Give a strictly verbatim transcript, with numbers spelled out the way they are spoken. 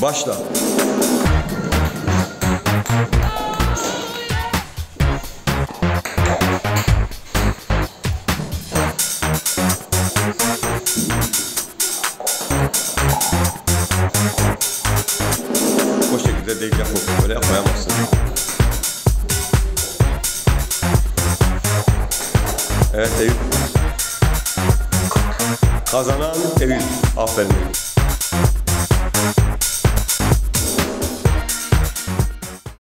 Başla. O şekilde değil, yapma. Böyle yapmayamazsın. Evet Eyüp. Kazanan Eyüp. Aferin Eyüp.